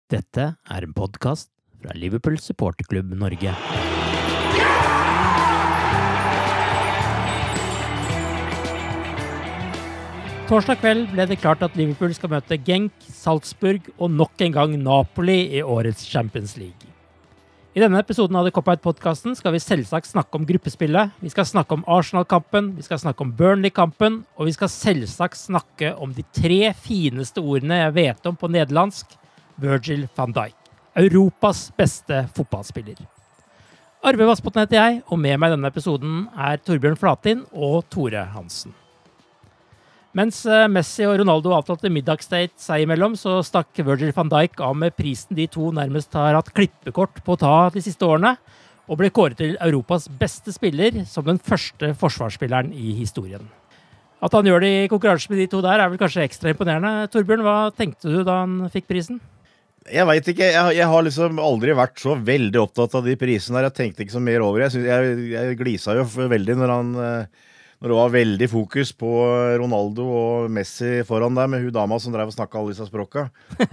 Dette en podcast fra Liverpool Supporterklubb Norge. Torsdag kveld ble det klart at Liverpool skal møte Genk, Salzburg og nok en gang Napoli i årets Champions League. I denne episoden av The Cop-Out-podcasten skal vi selvsagt snakke om gruppespillet, vi skal snakke om Arsenal-kampen, vi skal snakke om Burnley-kampen, og vi skal selvsagt snakke om de 3 fineste ordene jeg vet om på nederlandsk, Virgil van Dijk, Europas beste fotballspiller. Arve Vassbotn heter jeg, og med meg i denne episoden Torbjørn Flatin og Tore Hansen. Mens Messi og Ronaldo avtalte middagsdate seg imellom, så stakk Virgil van Dijk av med prisen de to nærmest har hatt klippekort på å ta de siste årene, og ble kåret til Europas beste spiller som den første forsvarsspilleren i historien. At han gjør det i konkurranse med de to der vel kanskje ekstra imponerende. Torbjørn, hva tenkte du da han fikk prisen? Jeg vet ikke, jeg har liksom aldri vært så veldig opptatt av de prisene der. Jeg tenkte ikke så mer over. Jeg glisa jo veldig når det var veldig fokus på Ronaldo og Messi foran der, med hun dama som drev og snakket alle disse språka.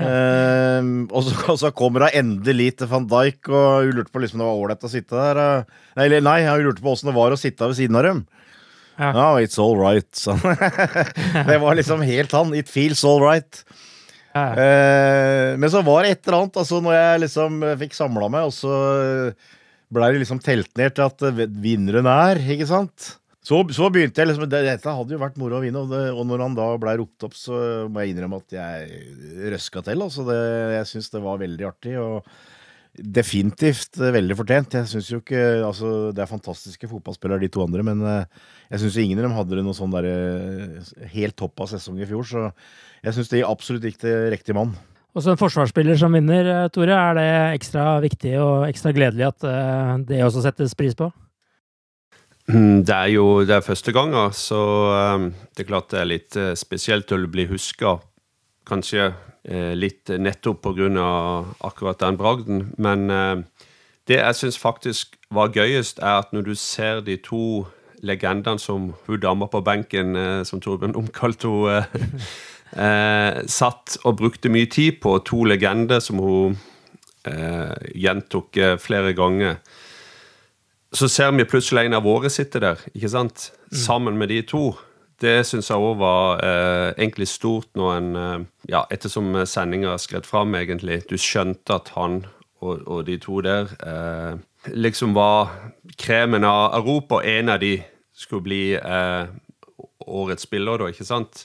Og så kommer hun endelig til Van Dijk, og hun lurte på liksom det var ålreit å sitte der. Nei, hun lurte på hvordan det var å sitte ved siden av dem. Ja. No, it's all right. Så. Det var liksom helt han. It feels all right. Ja. Men så var det et eller annet, altså når jeg liksom fikk samlet meg, og så ble det liksom telt ned til at vinneren ikke sant? Så begynte jeg liksom, dette hadde jo vært moro å vinne, og når han da ble ropt opp, så må jeg innrømme at jeg røsket til, altså jeg synes det var veldig artig, og definitivt veldig fortjent. Jeg synes jo ikke, altså det fantastiske fotballspillere de to andre, men jeg synes ingen av dem hadde noe sånn der helt topp av sesong i fjor, så jeg synes det absolutt ikke til riktig mann. Og så en forsvarsspiller som vinner, Tore, det ekstra viktig og ekstra gledelig at det også settes pris på? Det jo det første gangen, så det klart det litt spesielt å bli husket, kanskje litt nettopp på grunn av akkurat den bragden, men det jeg synes faktisk var gøyest at når du ser de to legendene som hun dama på benken, som Torbjørn omkalte hun, satt og brukte mye tid på to legender som hun gjentok flere ganger, så ser vi plutselig en av våre sitte der, ikke sant? Sammen med de to. Det synes jeg også var egentlig stort når en, ettersom sendingen skrevet frem egentlig, du skjønte at han og de to der liksom var kremen av Europa, og en av de skulle bli årets spiller da, ikke sant?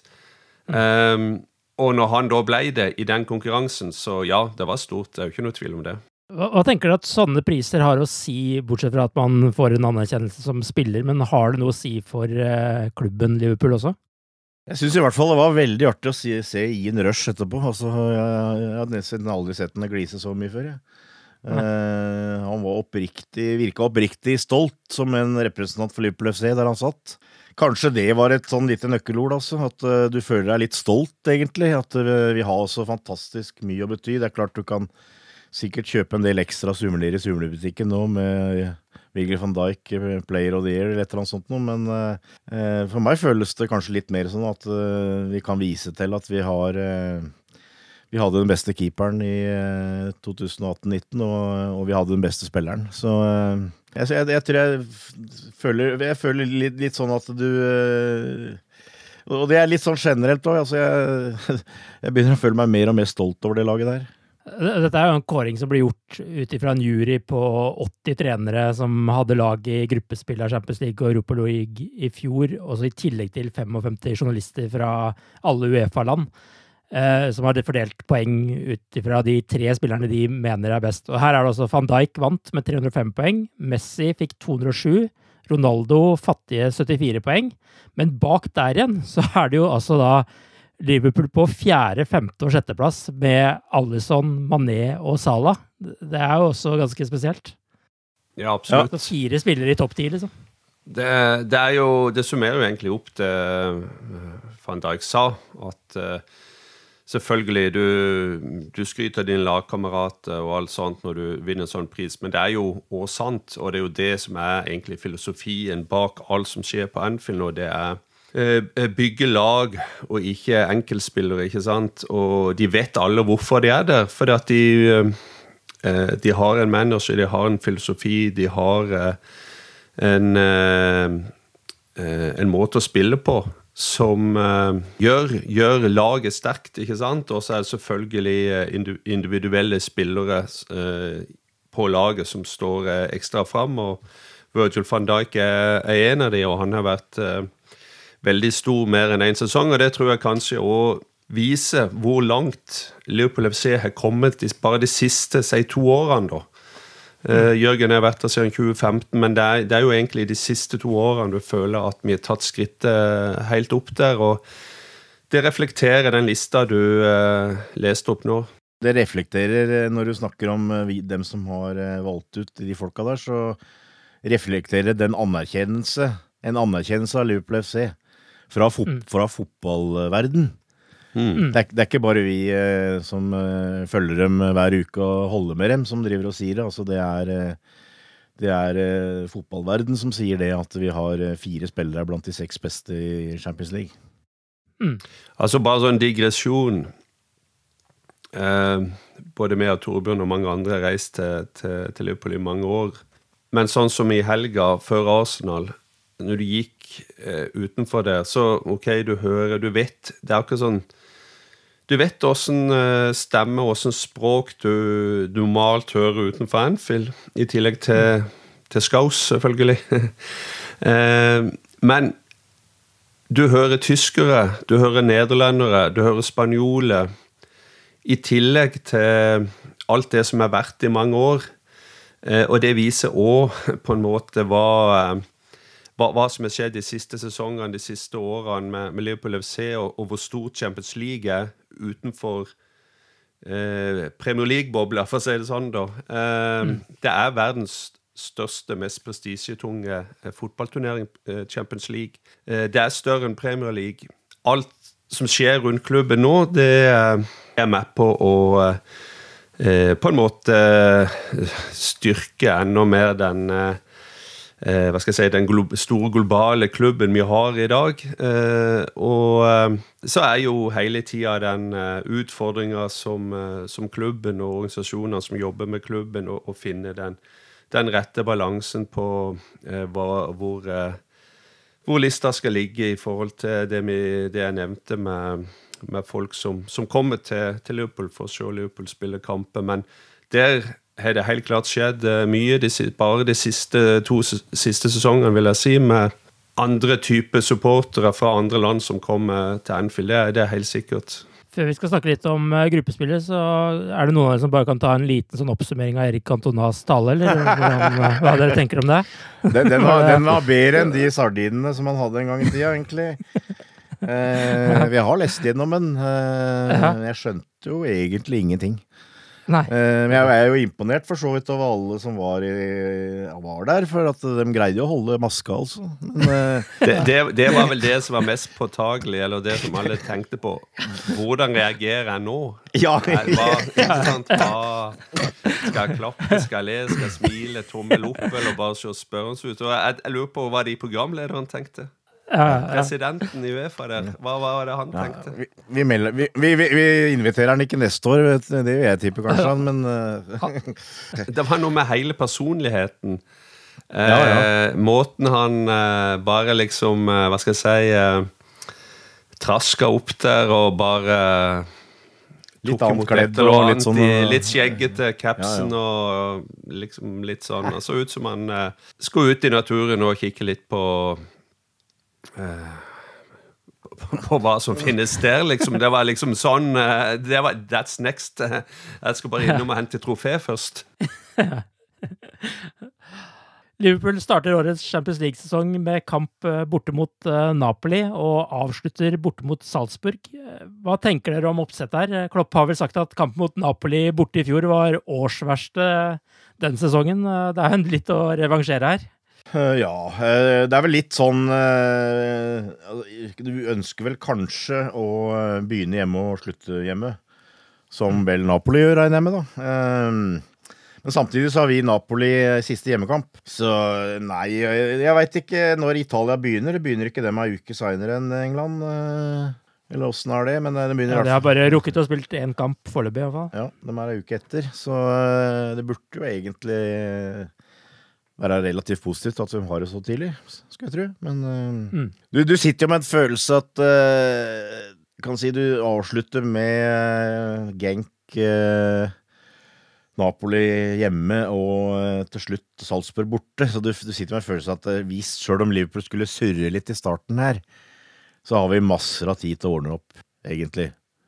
Og når han da ble det i den konkurransen, så ja, det var stort, det jo ikke noe tvil om det. Hva tenker du at sånne priser har å si, bortsett fra at man får en anerkjennelse som spiller, men har det noe å si for klubben Liverpool også? Jeg synes i hvert fall det var veldig artig å se Ian Rush etterpå. Altså, jeg hadde nesten aldri sett henne glise så mye før. Han var virket oppriktig stolt som en representant for Liverpool FC der han satt. Kanskje det var et sånn lite nøkkelord, altså, at du føler deg litt stolt egentlig, at vi har så fantastisk mye å bety. Det klart du kan sikkert kjøpe en del ekstra sumler i sumlerbutikken nå med Virgil van Dijk, Player of the Year eller et eller annet sånt noe, men for meg føles det kanskje litt mer sånn at vi kan vise til at vi hadde den beste keeperen i 2018-19 og vi hadde den beste spilleren, så jeg tror jeg føler litt sånn at du og det litt sånn generelt også, altså jeg begynner å føle meg mer og mer stolt over det laget der. Dette jo en kåring som ble gjort utifra en jury på 80 trenere som hadde lag i gruppespill av Champions League og Europa League i fjor, og så i tillegg til 55 journalister fra alle UEFA-land, som har fordelt poeng utifra de 3 spillerne de mener best. Og her det også Van Dijk vant med 305 poeng, Messi fikk 207, Ronaldo fattige 74 poeng, men bak der igjen så det jo altså da Liverpool på 4., 5. og 6. plass med Alisson, Mané og Salah. Det jo også ganske spesielt. Ja, absolutt. 4 spillere i topp 10, liksom. Det summerer jo egentlig opp det Van Dijk sa, at selvfølgelig du skryter din lagkamerat og alt sånt når du vinner en sånn pris, men det jo også sant, og det jo det som egentlig filosofien bak alt som skjer på Anfield nå, det bygge lag og ikke enkeltspillere, ikke sant? Og de vet alle hvorfor de der, fordi at de har en manager, de har en filosofi, de har en måte å spille på som gjør laget sterkt, ikke sant? Og så det selvfølgelig individuelle spillere på laget som står ekstra frem, og Virgil van Dijk en av de, og han har vært veldig stor mer enn en sesong, og det tror jeg kanskje også viser hvor langt Liverpool FC har kommet bare de siste, 2 årene da. Jørgen har vært der siden 2015, men det jo egentlig de siste 2 årene du føler at vi har tatt skrittet helt opp der, og det reflekterer den lista du leste opp nå. Det reflekterer, når du snakker om dem som har valgt ut de folka der, så reflekterer den anerkjennelse av Liverpool FC fra fotballverden. Det ikke bare vi som følger dem hver uke og holder med dem som driver og sier det. Altså det fotballverden som sier det, at vi har 4 spillere blant de 6 beste i Champions League. Altså bare sånn digresjon. Både meg og Torbjørn og mange andre reiste til Liverpool i mange år. Men sånn som i helga før Arsenal, når du gikk utenfor der, så du hører, du vet, det akkurat sånn, du vet hvordan stemme, hvordan språk du normalt hører utenfor Anfield, i tillegg til Skaus, selvfølgelig. Men du hører tyskere, du hører nederlendere, du hører spanjoler, i tillegg til alt det som har vært i mange år, og det viser også på en måte hva som har skjedd de siste sesongene, de siste årene med Liverpool FC, og hvor stort Champions League utenfor Premier League-bobler, for å si det sånn da. Det verdens største, mest prestisjetunge fotballturnering, Champions League. Det større enn Premier League. Alt som skjer rundt klubben nå, det med på å på en måte styrke enda mer den den store globale klubben vi har i dag, og så jo hele tiden den utfordringen som klubben og organisasjoner som jobber med klubben, å finne den rette balansen på hvor lista skal ligge i forhold til det jeg nevnte med folk som kommer til Liverpool for å se Liverpool spille kamper, men der har det helt klart skjedd mye bare de siste 2 siste sesongene, vil jeg si, med andre typer supportere fra andre land som kommer til Anfield. Det helt sikkert. Før vi skal snakke litt om gruppespillet, så det noen av dere som bare kan ta en liten sånn oppsummering av Erik Cantonas tale, eller hva dere tenker om det? Den var bedre enn de sardinene som han hadde en gang i tida, egentlig. Vi har lest gjennom den. Jeg skjønte jo egentlig ingenting. Nei. Men jeg jo imponert for så vidt av alle som var der, for at de greide å holde maska, altså. Men, det var vel det som var mest påtagelig, eller det som alle tenkte på. Hvordan reagerer jeg nå? Ja. Skal jeg klappe, skal jeg le, skal jeg smile, tommel opp, eller bare se spørrens ut? Og jeg lurer på hva de programlederen tenkte. Presidenten i UEFA der, hva var det han tenkte? Vi inviterer han ikke neste år, det vil jeg tippe kanskje, men det var noe med hele personligheten, måten han bare liksom, hva skal jeg si, traska opp der og bare litt ankledd og litt sånn, litt skjeggete capsen og liksom litt sånn, så ut som han skulle ut i naturen og kikke litt på hva som finnes der, liksom. Det var liksom sånn, that's next. Jeg skal bare innom og hente trofé først. Liverpool starter årets Champions League-sesong med kamp borte mot Napoli og avslutter borte mot Salzburg. Hva tenker dere om oppsett der? Klopp har vel sagt at kampen mot Napoli borte i fjor var årsverste den sesongen. Det en litt å revansjere her. Ja, det vel litt sånn, du ønsker vel kanskje å begynne hjemme og slutte hjemme, som vel Napoli gjør, regner jeg med da. Men samtidig så har vi Napoli siste hjemmekamp. Så nei, jeg vet ikke når Italia begynner. Det begynner ikke dem en uke senere enn England. Eller hvordan er det? Men det begynner Ja, de har bare rukket å spilt en kamp foreløpig, i hvert fall. Ja, de en uke etter. Så det burde jo egentlig være relativt positivt at de har det så tidlig, skal jeg tro. Men du sitter jo med en følelse at kan si du avslutter med Genk, Napoli hjemme og til slutt Salzburg borte. Så du sitter med en følelse at hvis selv om Liverpool skulle surre litt i starten her, så har vi masser av tid til å ordne opp, egentlig.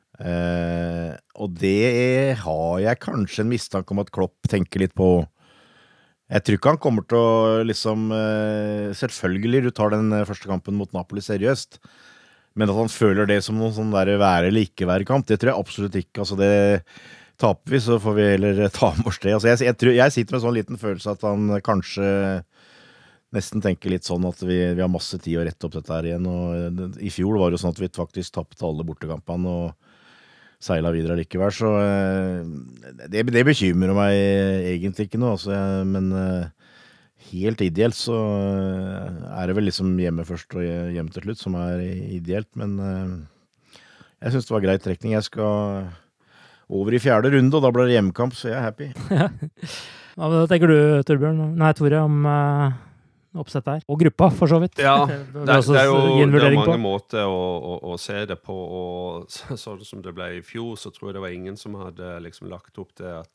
Og det har jeg kanskje en mistanke om at Klopp tenker litt på. Jeg tror ikke han kommer til å liksom selvfølgelig du tar den første kampen mot Napoli seriøst, men at han føler det som noen sånn der være eller ikke være kamp, det tror jeg absolutt ikke. Altså det taper vi, så får vi heller ta med oss det. Altså jeg sitter med en sånn liten følelse at han kanskje nesten tenker litt sånn at vi har masse tid å rette opp dette her igjen. Og i fjor var det jo sånn at vi faktisk tappte alle bortekampene og seilet videre likevel. Så det bekymrer meg egentlig ikke noe. Altså, men helt ideelt så det vel liksom hjemme først og hjemme til slutt som ideelt. Men jeg synes det var greit trekning. Jeg skal over i 4. runde, og da blir det hjemmekamp, så jeg happy. Hva tenker du, Torbjørn? Nei, Tore, om oppsett der. Og gruppa, for så vidt. Ja, det jo mange måter å se det på, og sånn som det ble i fjor, så tror jeg det var ingen som hadde liksom lagt opp til at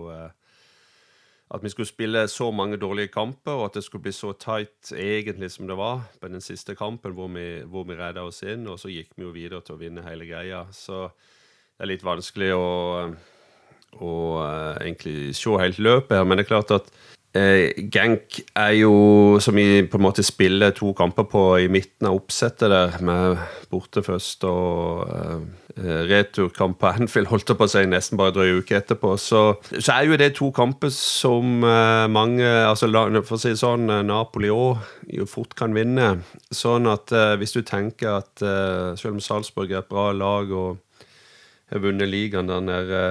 vi skulle spille så mange dårlige kamper, og at det skulle bli så tight egentlig som det var på den siste kampen, hvor vi redde oss inn, og så gikk vi jo videre til å vinne hele greia. Så det litt vanskelig å egentlig se helt løpet her, men det klart at Genk jo som vi på en måte spiller 2 kamper på i midten av oppsettet der, med borte først og returkamp på Anfield, holdt jeg på å si, nesten bare drøye uke etterpå, så jo det 2 kamper som mange, altså for å si sånn, Napoli også jo fort kan vinne, sånn at hvis du tenker at selv om Salzburg et bra lag og har vunnet ligaen der nede,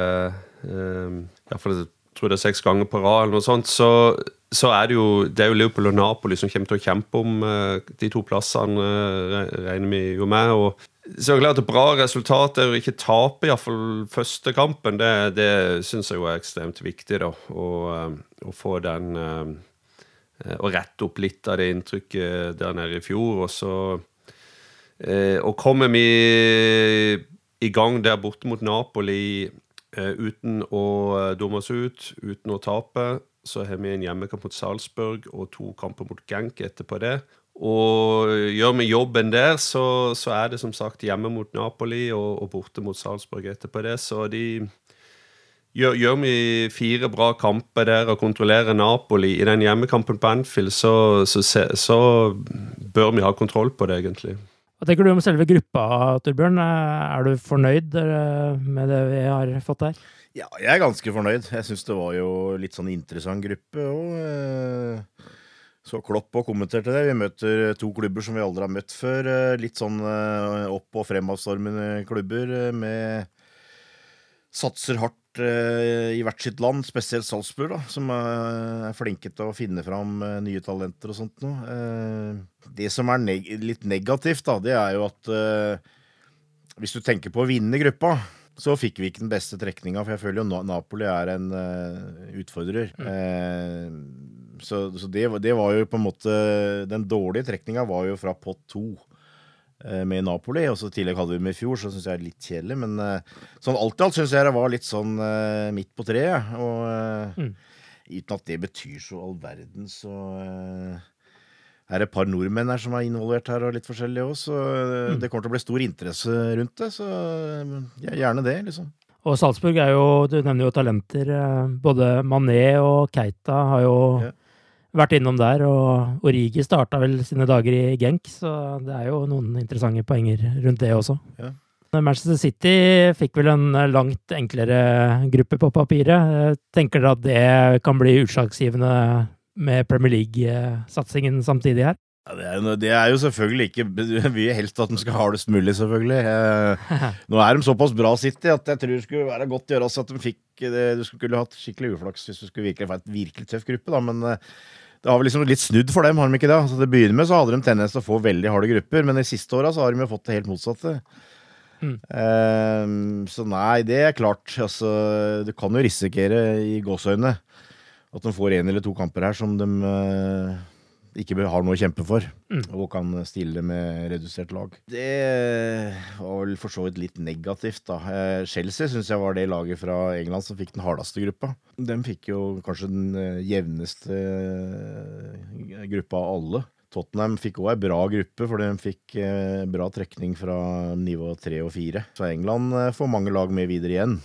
i hvert fall jeg tror det 6 ganger på rad eller noe sånt, så det jo Liverpool og Napoli som kommer til å kjempe om de 2 plassene, regner vi jo med, og så klart at bra resultat å ikke tape i hvert fall første kampen, det synes jeg jo ekstremt viktig da, å få den å rette opp litt av det inntrykket der nede i fjor, og så og kommer vi i gang der borte mot Napoli uten å dumme oss ut, uten å tape, så har vi en hjemmekamp mot Salzburg og 2 kamper mot Genk etterpå det. Og gjør vi jobben der, så det som sagt hjemme mot Napoli og borte mot Salzburg etterpå det. Så gjør vi 4 bra kamper der og kontrollerer Napoli i den hjemmekampen på Anfield, så bør vi ha kontroll på det egentlig. Hva tenker du om selve gruppa, Torbjørn? Du fornøyd med det vi har fått her? Ja, jeg ganske fornøyd. Jeg synes det var jo litt sånn interessant gruppe, og så Klopp og kommenterte det. Vi møter 2 klubber som vi aldri har møtt før. Litt sånn opp- og fremadstormende klubber med satser hardt i hvert sitt land, spesielt Salzburg da, som flinke til å finne fram nye talenter og sånt nå. Det som litt negativt da, det jo at hvis du tenker på å vinne gruppa, så fikk vi ikke den beste trekningen, for jeg føler jo Napoli en utfordrer. Så det var jo på en måte, den dårlige trekningen var jo fra pott 2 med Napoli, og så tillegg hadde vi med i fjor, så synes jeg litt kjedelig, men sånn alt i alt synes jeg det var litt sånn midt på treet, og uten at det betyr så all verden, så det et par nordmenn her som involvert her, og litt forskjellige også, så det kommer til å bli stor interesse rundt det, så gjerne det, liksom. Og Salzburg jo, du nevner jo talenter, både Mané og Keita har jo vært innom der, og Origi startet vel sine dager i Genk, så det jo noen interessante poenger rundt det også. Ja. Manchester City fikk vel en langt enklere gruppe på papiret. Tenker dere at det kan bli utslagsgivende med Premier League-satsingen samtidig her? Ja, det jo selvfølgelig ikke. Vi helst at de skal ha det mulig, selvfølgelig. Nå de såpass bra City at jeg tror det skulle være godt gjøres at de fikk det. Du skulle hatt skikkelig uflaks hvis du skulle virkelig få et virkelig tøff gruppe, da, men det har vel liksom litt snudd for dem, har de ikke det? Altså, det begynner med så hadde de tendens til å få veldig harde grupper, men de siste årene så har de jo fått det helt motsatte. Så nei, det klart. Altså, du kan jo risikere i gåsøyne at de får 1 eller 2 kamper her som de ikke har noe å kjempe for, og kan stille med redusert lag. Det var vel for så vidt litt negativt da. Chelsea synes jeg var det laget fra England som fikk den hardeste gruppa. De fikk jo kanskje den jevneste gruppa av alle. Tottenham fikk også en bra gruppe, for de fikk bra trekning fra nivå 3 og 4. Så England får mange lag med videre igjen.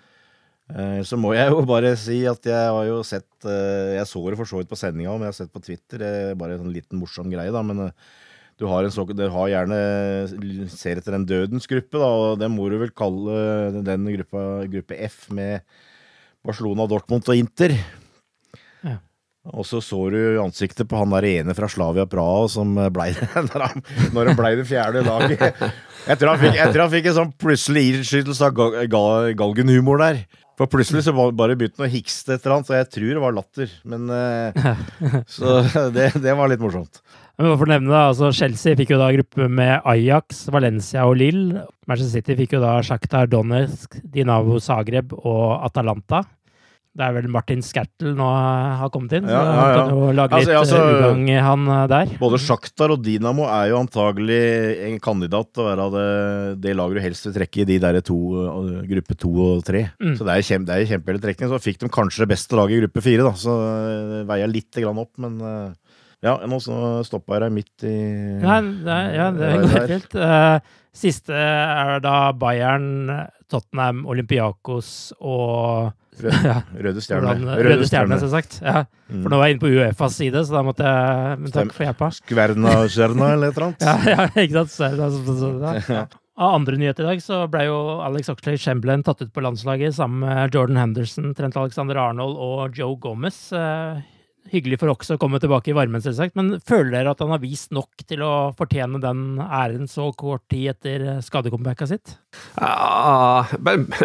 Så må jeg jo bare si at jeg har jo sett, jeg så det for så vidt på sendingen, men jeg har sett på Twitter, det bare en sånn liten morsom greie da, men du har gjerne ser etter en dødens gruppe da, og den må du vel kalle den gruppe F med Barcelona, Dortmund og Inter. Ja. Og så du ansiktet på han der ene fra Slavia Praha som ble når han ble det 4. laget. Jeg tror han fikk en sånn plutselig innskytelse av galgenhumor der. For plutselig så bare begynte han å hikste etter han, så jeg tror det var latter. Men så det var litt morsomt. Men for å nevne da, altså Chelsea fikk jo da gruppe med Ajax, Valencia og Lille. Manchester City fikk jo da Shakhtar Donetsk, Dinamo Zagreb og Atalanta. Det vel Martin Skertel nå har kommet inn, så han kan jo lage litt ugang han der. Både Shakhtar og Dinamo jo antagelig en kandidat til å være det laget du helst vil trekke i de der gruppe 2 og 3. Så det kjempehelig trekning. Så fikk de kanskje det beste laget i gruppe 4 da, så veier litt grann opp, men ja, nå stoppet jeg midt i... Ja, det går helt fint. Siste da Bayern, Tottenham, Olympiakos og... Røde Stjerne. Røde Stjerne, som sagt. Ja. For nå var jeg inne på UEFAs side, så da måtte jeg... Men takk for hjelpa. Skverna eller et eller annet. Ja, ikke sant? Ja. Av andre nyheter i dag så ble jo Alex Oxlade-Chamberlain tatt ut på landslaget sammen med Jordan Henderson, Trent Alexander-Arnold og Joe Gomez. Hyggelig for Ox å komme tilbake i varmen, selvsagt, men føler dere at han har vist nok til å fortjene den æren så kort tid etter skadecomebacket sitt? Jeg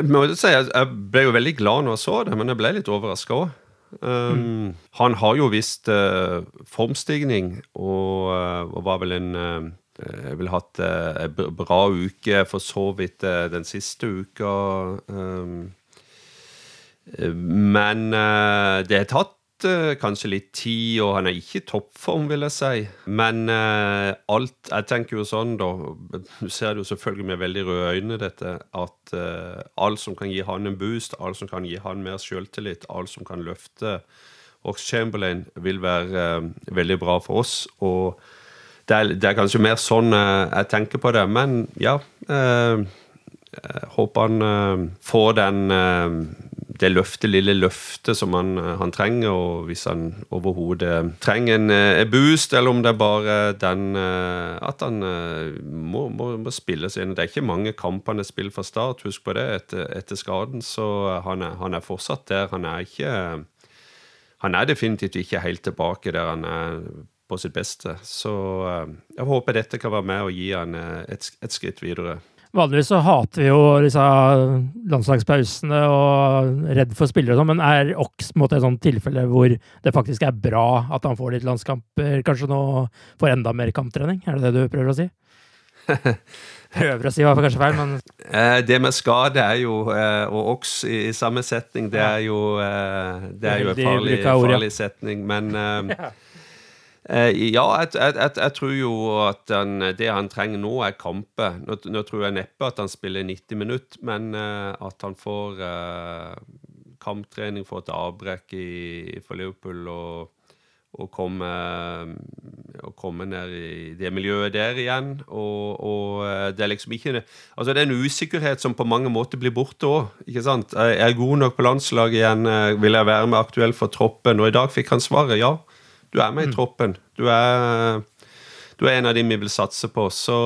ble jo veldig glad når jeg så det, men jeg ble litt overrasket også. Han har jo vist formstigning, og var vel jeg vil hatt en bra uke, for så vidt den siste uka. Men det har tatt kanskje litt tid, og han ikke i toppform, vil jeg si. Men jeg tenker jo sånn da, du ser det jo selvfølgelig med veldig røde øyne dette, at alt som kan gi han en boost, alt som kan gi han mer selvtillit, alt som kan løfte Ox-Chamberlain vil være veldig bra for oss, og det kanskje mer sånn jeg tenker på det, men ja, jeg håper han får det lille løftet som han trenger, og hvis han overhodet trenger en boost, eller om det bare at han må spille seg inn. Det ikke mange kamper han spiller fra start, husk på det, etter skaden, så han fortsatt der. Han definitivt ikke helt tilbake der han på sitt beste, så jeg håper dette kan være med og gi han et skritt videre. Vanligvis så hater vi jo disse landslagspausene og redd for spillere og sånn, men Ox på en måte et sånt tilfelle hvor det faktisk bra at han får litt landskamper, kanskje nå får enda mer kamptrening? Det du prøver å si? Prøver å si var kanskje feil, men... Det med skade jo, og Ox i samme setning, det jo en farlig setning, men... Ja, jeg tror jo at det han trenger nå kamper. Nå tror jeg neppe at han spiller 90 minutter, men at han får kamptrening, får et avbrekk for Liverpool og komme ned i det miljøet der igjen. Og det liksom ikke... Altså det en usikkerhet som på mange måter blir borte også, ikke sant? Jeg god nok på landslaget igjen, vil jeg være med aktuell for troppen, og i dag fikk han svaret, ja. Du med i troppen. Du en av dem vi vil satse på. Så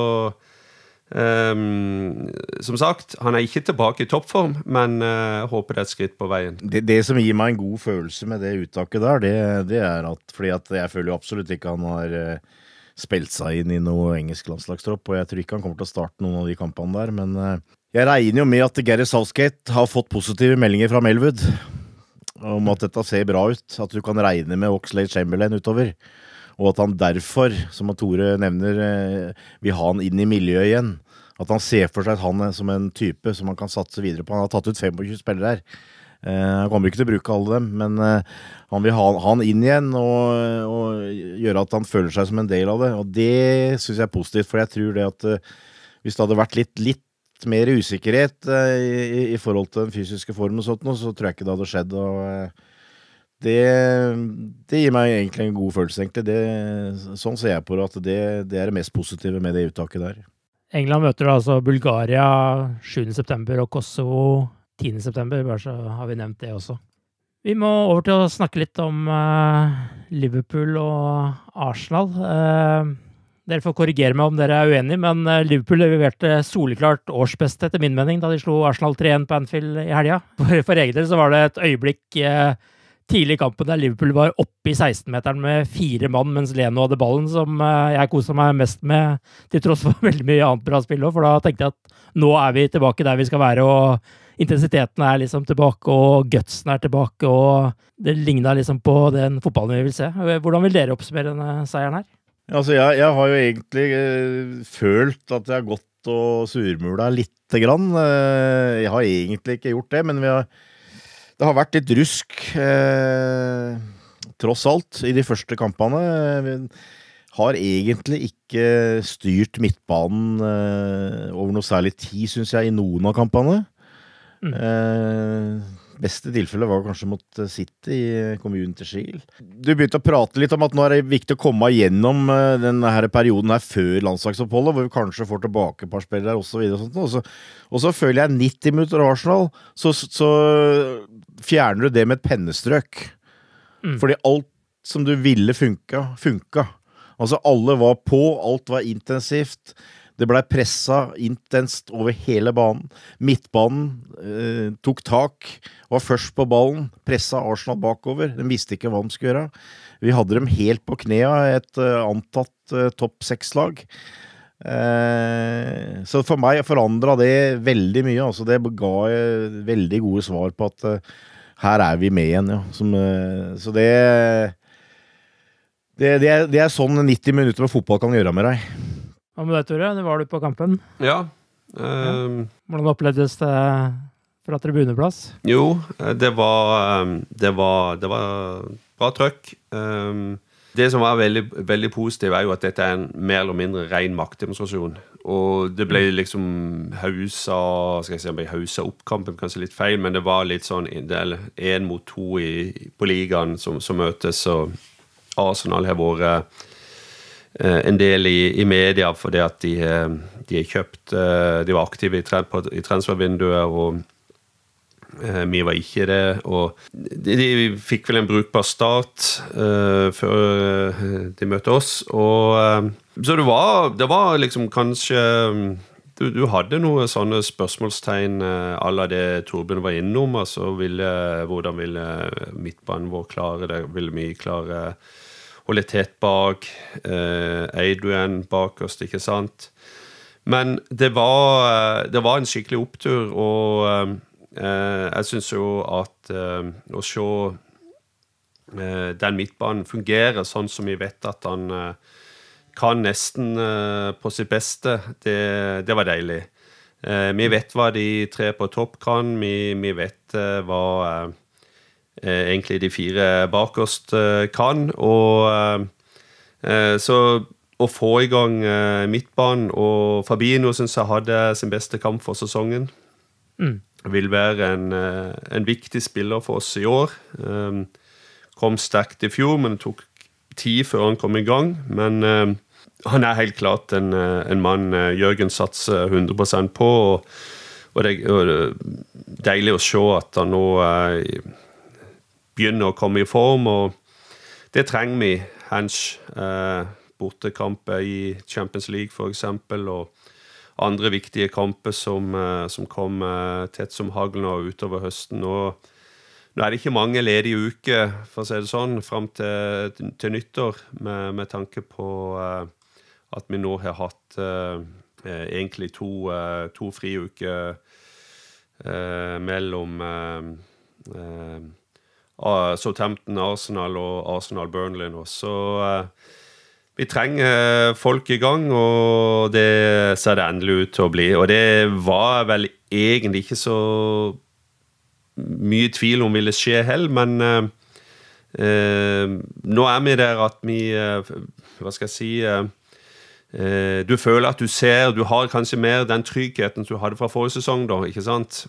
som sagt, han ikke tilbake i toppform, men jeg håper det et skritt på veien. Det som gir meg en god følelse med det uttaket der, det at, fordi at jeg føler jo absolutt ikke han har spilt seg inn i noe engelsk landslagstropp, og jeg tror ikke han kommer til å starte noen av de kampene der, men jeg regner jo med at Gareth Southgate har fått positive meldinger fra Melwood om at dette ser bra ut, at du kan regne med Oxlade-Chamberlain utover, og at han derfor, som Tore nevner, vil ha han inn i miljøet igjen. At han ser for seg at han som en type som han kan satse videre på. Han har tatt ut 25 spillere her. Han kommer ikke til å bruke alle dem, men han vil ha han inn igjen og gjøre at han føler seg som en del av det. Og det synes jeg er positivt, for jeg tror det at hvis det hadde vært litt mer usikkerhet i forhold til den fysiske formen og sånt, så tror jeg ikke det hadde skjedd. Og det gir meg egentlig en god følelse, egentlig. Sånn ser jeg på det, at det er det mest positive med det uttaket der. England møter altså Bulgaria 7. september og Kosovo 10. september, bare så har vi nevnt det også. Vi må over til å snakke litt om Liverpool og Arsenal. Dere får korrigere meg om dere er uenige, men Liverpool leverte soleklart årsbeste etter min mening da de slo Arsenal 3-1 på Anfield i helga. For egen del så var det et øyeblikk tidlig i kampen der Liverpool var oppe i 16-meteren med 4 mann mens Leno hadde ballen, som jeg koset meg mest med, til tross for veldig mye annet bra spill også, for da tenkte jeg at nå er vi tilbake der vi skal være, og intensiteten er liksom tilbake, og gutsen er tilbake, og det lignet liksom på den fotballen vi vil se. Hvordan vil dere oppsummere denne seieren her? Altså, jeg har jo egentlig følt at jeg har gått og surmula litt grann. Jeg har egentlig ikke gjort det, men det har vært litt rusk, tross alt, i de første kampene. Vi har egentlig ikke styrt midtbanen over noe særlig tid, synes jeg, i noen av kampene. Beste tilfellet var kanskje mot City i Community Shield. Du begynte å prate litt om at nå er det viktig å komme igjennom denne perioden her før landslagsoppholdet, hvor vi kanskje får tilbake et par spillere og så videre og sånt. Og så føler jeg 90 minutter Arsenal, så fjerner du det med et pennestrøk. Fordi alt som du ville funka. Altså alle var på, alt var intensivt. Det ble presset intenst over hele banen. Midtbanen tok tak, var først på ballen, presset Arsenal bakover. De visste ikke hva de skulle gjøre. Vi hadde dem helt på knea, et antatt topp 6-lag. Så for meg forandret det veldig mye. Altså det ga veldig gode svar på at her er vi med igjen. Ja. Så det er sånn 90 minutter med fotball kan gjøre med deg. Hva med deg, Tore? Det var du på kampen. Ja. Hvordan opplevdes det fra tribuneplass? Jo, det var bra trøkk. Det som var veldig, veldig positivt er jo at dette er en mer eller mindre ren maktdemonstrasjon. Og det ble liksom hausa opp kampen, kanskje litt feil, men det var litt sånn 1 mot 2 på ligaen som møtes, og Arsenal har vært en del i media fordi at de har kjøpt, de var aktive i transfervinduet, og vi var ikke det, og de fikk vel en brukbar start før de møtte oss, og så det var liksom kanskje du hadde noen sånne spørsmålstegn alle det Torbjørn var innom, altså hvordan ville midtbanen vår klare det, ville vi klare holde tett bak, Adrian bak oss, ikke sant? Men det var en skikkelig opptur, og jeg synes jo at å se den midtbanen fungerer sånn som vi vet at han kan nesten på sitt beste, det var deilig. Vi vet hva de 3 på topp kan, vi vet hva egentlig de 4 bakerst kan, og så å få i gang midtbanen, og Fabinho synes jeg hadde sin beste kamp for sesongen. Vil være en viktig spiller for oss i år. Kom sterkt i fjor, men det tok tid før han kom i gang, men han er helt klart en mann Jørgen satser 100% på, og det er deilig å se at han nå begynner å komme i form, og det trenger vi. Hans bortekamper i Champions League for eksempel, og andre viktige kamper som kom tett som hagl nå utover høsten, og nå er det ikke mange ledige uker, for å si det sånn, frem til nyttår, med tanke på at vi nå har hatt egentlig to friuker mellom Southampton, Arsenal og Arsenal-Burnley nå. Så vi trenger folk i gang, og det ser det endelig ut til å bli. Og det var vel egentlig ikke så mye tvil om ville skje heller, men nå vi der at vi, hva skal jeg si, du føler at du har kanskje mer den tryggheten du hadde fra forrige sesong da, ikke sant?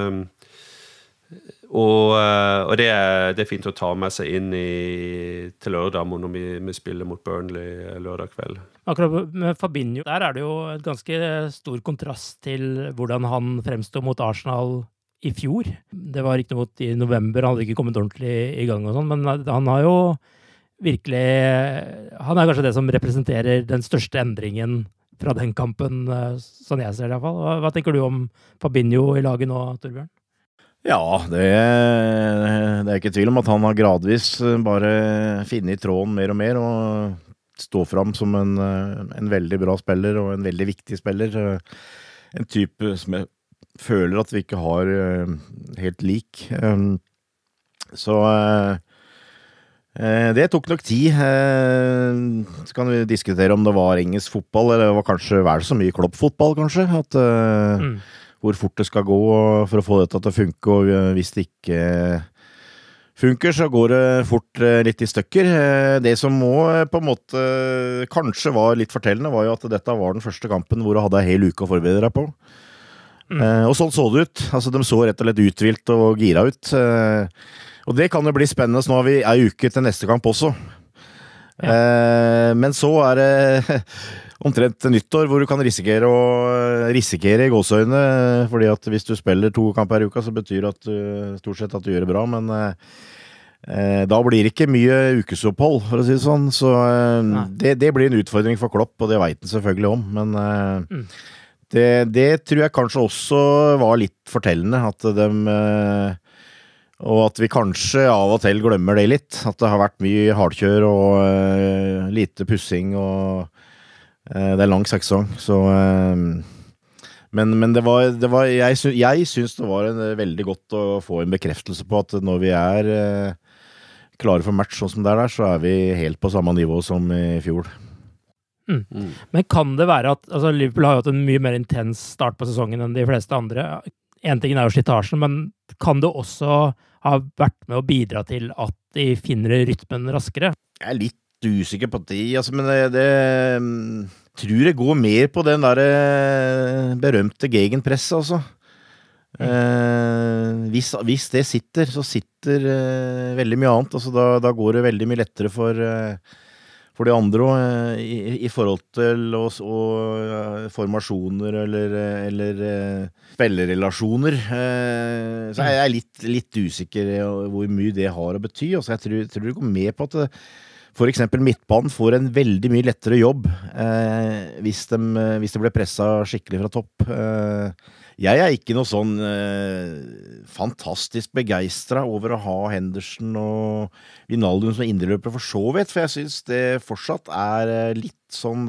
Og det fint å ta med seg inn til lørdag når vi spiller mot Burnley lørdag kveld. Akkurat med Fabinho, der det jo et ganske stor kontrast til hvordan han fremstod mot Arsenal i fjor. Det var ikke noe mot i november, han hadde ikke kommet ordentlig i gang og sånn, men han har jo virkelig, han kanskje det som representerer den største endringen fra den kampen, sånn jeg ser det i hvert fall. Hva tenker du om Fabinho i laget nå, Torbjørn? Ja, det ikke tvil om at han har gradvis bare finnet tråden mer og mer, og stå fram som en veldig bra spiller, og en veldig viktig spiller. En type som jeg føler at vi ikke har helt lik. Så det tok nok tid. Så kan vi diskutere om det var engelsk fotball, eller det var kanskje så mye kloppfotball, kanskje. At, hvor fort det skal gå for å få dette til å funke, og hvis det ikke funker, så går det fort litt i stykker. Det som må på en måte kanskje var litt fortellende, var jo at dette var den første kampen hvor du hadde en hel uke å forberede deg på. Og sånn så det ut. Altså, de så rett og slett uthvilt og gira ut. Og det kan jo bli spennende, så nå har vi en uke til neste kamp også. Ja. Men så det omtrent nyttår hvor du kan risikere i gåseøyne, fordi at hvis du spiller 2 kamper i uka, så betyr det at stort sett at du gjør det bra, men da blir det ikke mye ukesopphold, for å si det sånn. Så det blir en utfordring for Klopp, og det vet han selvfølgelig om, men det tror jeg kanskje også var litt fortellende, at og at vi kanskje av og til glemmer det litt, at det har vært mye hardkjør og lite pussing, og det lang sesong, så men det var jeg synes det var veldig godt å få en bekreftelse på at når vi klare for match sånn som det der, så vi helt på samme nivå som i fjor. Men kan det være at altså Liverpool har jo hatt en mye mer intens start på sesongen enn de fleste andre? En ting jo slitasjen, men kan det også ha vært med å bidra til at de finner rytmen raskere? Jeg litt usikker på det, altså, men det tror jeg går mer på den der berømte gegenpresset, altså. Hvis det sitter, så sitter veldig mye annet, altså da går det veldig mye lettere for de andre i forhold til formasjoner eller spillerrelasjoner. Så jeg litt usikker hvor mye det har å bety. Altså jeg tror det går med på at for eksempel midtbanen får en veldig mye lettere jobb hvis det ble presset skikkelig fra topp. Jeg ikke noe sånn fantastisk begeistret over å ha Henderson og Wijnaldum som indreløper for så vidt, for jeg synes det fortsatt litt sånn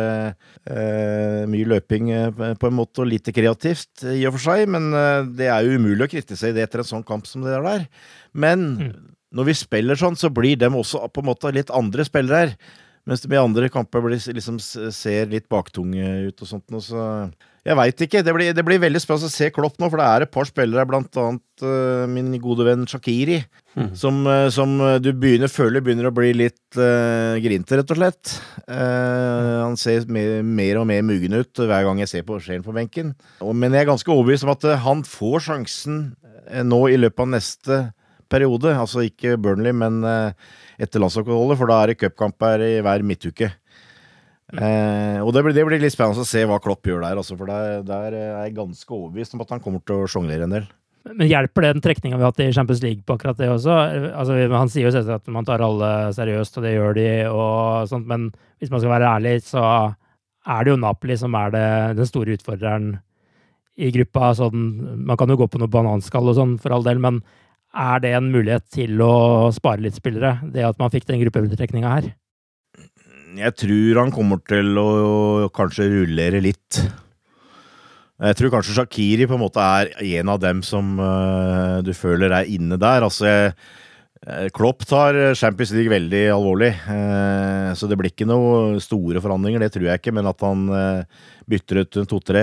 mye løping på en måte, og lite kreativt i og for seg, men det jo umulig å kritisere det etter en sånn kamp som det der. Men når vi spiller sånn, så blir de også på en måte litt andre spillere her, mens de i andre kamper liksom ser litt baktunge ut og sånt, og så jeg vet ikke, det blir veldig spennende å se Klopp nå, for det et par spillere, blant annet min gode venn Shaqiri, som du begynner å bli litt grinte, rett og slett. Han ser mer og mer muggen ut hver gang jeg ser på skjeen på benken. Men jeg ganske overbevist om at han får sjansen nå i løpet av neste periode, altså ikke Burnley, men etter landslagsoppholdet, for da det cupkamper i hver midtuke. Og det blir litt spennende å se hva Klopp gjør der, altså, for der jeg ganske overbevist om at han kommer til å sjonglere en del. Men hjelper det den trekningen vi har hatt i Champions League på akkurat det også? Altså, han sier jo selvsagt at man tar alle seriøst, og det gjør de, og sånt, men hvis man skal være ærlig, så det jo Napoli som den store utfordreren i gruppa. Sånn, man kan jo gå på noe bananskall og sånn for all del, men det en mulighet til å spare litt spillere, det at man fikk den gruppetrekningen her? Jeg tror han kommer til å kanskje rullere litt. Jeg tror kanskje Shaqiri på en måte en av dem som du føler inne der. Altså, Klopp tar Champions League veldig alvorlig, så det blir ikke noe store forandringer, det tror jeg ikke, men at han bytter ut 2-3,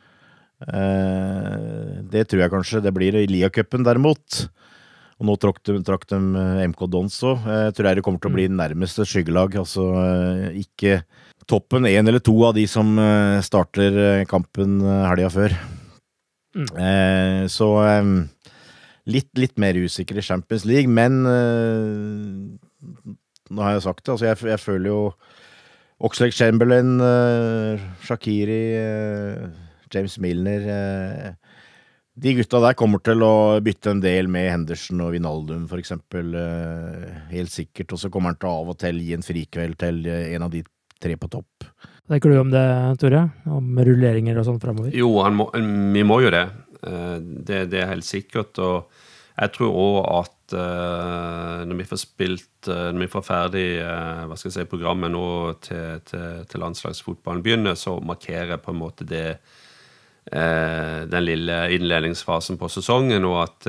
det tror jeg kanskje. Det blir i Liga-cupen derimot. Og nå trakk de MK Dons også. Jeg tror det kommer til å bli nærmeste skyggelag. Altså ikke toppen 1 eller 2 av de som starter kampen helga før. Så litt mer usikker i Champions League, men nå har jeg sagt det. Altså jeg føler jo Oxlade-Chamberlain, Shaqiri, James Milner, de gutta der kommer til å bytte en del med Henderson og Wijnaldum for eksempel, helt sikkert, og så kommer han til av og til gi en frikveld til en av de 3 på topp. Tenker du om det, Tore? Om rulleringer og sånt fremover? Jo, vi må jo det. Det helt sikkert, og jeg tror også at når vi får ferdig programmet nå til landslagsfotballen begynner, så markerer på en måte det den lille innledningsfasen på sesongen, og at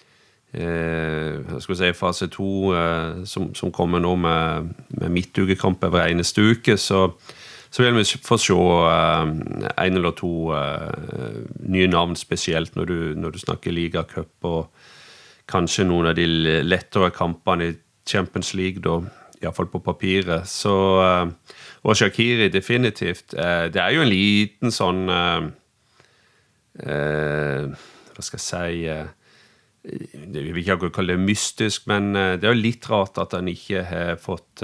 fase 2 som kommer nå med midtukekamp over eneste uke, så vil vi få se 1 eller 2 nye navn spesielt når du snakker Liga Cup og kanskje noen av de lettere kampene i Champions League da, i hvert fall på papiret, så og Shaqiri definitivt, det jo en liten sånn hva skal jeg si, det vil ikke kalle det mystisk, men det jo litt rart at han ikke har fått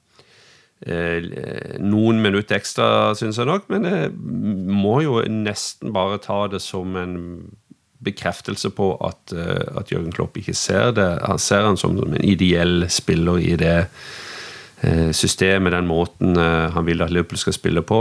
noen minutter ekstra, synes jeg nok, men jeg må jo nesten bare ta det som en bekreftelse på at Jürgen Klopp ikke ser det. Han ser han som en ideell spiller i det systemet, den måten han vil at Liverpool skal spille på.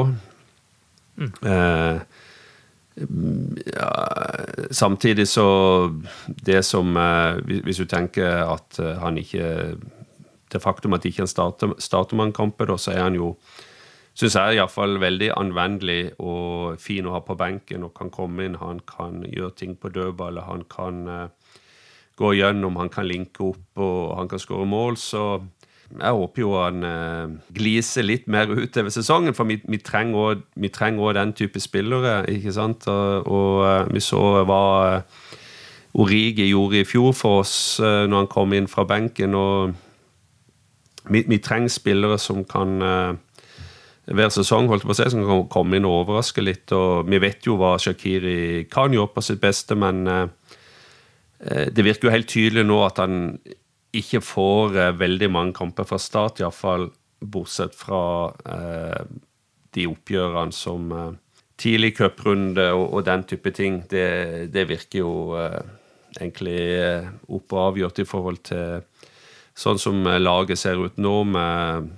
Samtidig så det som hvis du tenker at han ikke det faktum at ikke han starter med en kamp da, så han jo synes jeg i hvert fall veldig anvendelig og fin å ha på benken og kan komme inn, han kan gjøre ting på dødball, han kan gå gjennom, han kan linke opp og han kan skåre mål, så jeg håper jo han gliser litt mer ut over sesongen, for vi trenger også den type spillere, ikke sant? Og vi så hva Origi gjorde i fjor for oss når han kom inn fra benken, og vi trenger spillere som kan hver sesong holdt på å si, som kan komme inn og overraske litt, og vi vet jo hva Shaqiri kan gjøre på sitt beste, men det virker jo helt tydelig nå at han ikke får veldig mange kamper fra start, i hvert fall bortsett fra de oppgjørene som tidlig cuprunde og den type ting. Det virker jo egentlig opp og avgjort i forhold til sånn som laget ser ut nå, med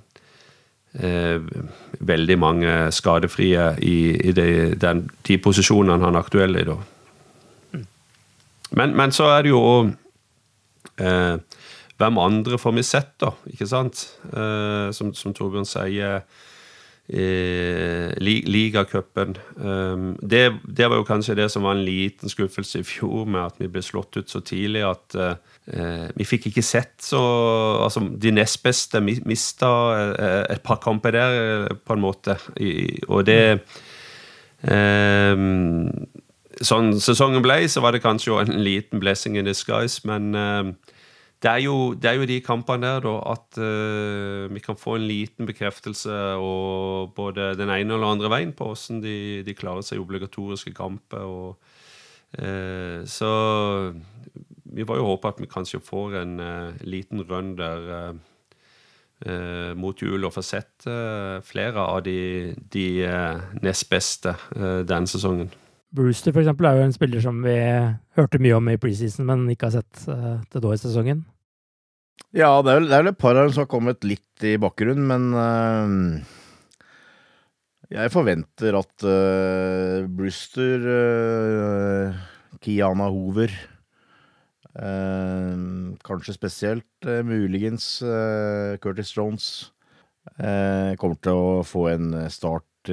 veldig mange skadefrie i de posisjonene han er aktuell i da. Men så det jo hvem andre får vi sett da, ikke sant? Som Torbjørn sier, Liga-cupen. Det var jo kanskje det som var en liten skuffelse i fjor, med at vi ble slått ut så tidlig, at vi fikk ikke sett så, altså de nest beste mistet et par kamper der, på en måte. Og det sånn sesongen ble, så var det kanskje jo en liten blessing in disguise, men det jo de kampene der da, at vi kan få en liten bekreftelse og både den ene eller andre veien på hvordan de klarer seg i obligatoriske kamper, og så vi var jo håpet at vi kanskje får en liten run der mot jul og får sett flere av de nest beste denne sesongen. Brewster for eksempel jo en spiller som vi hørte mye om i preseason, men ikke har sett til da i sesongen. Ja, det vel et par som har kommet litt i bakgrunnen, men jeg forventer at Brewster, Kiana Hoover, kanskje spesielt, muligens Curtis Jones, kommer til å få en start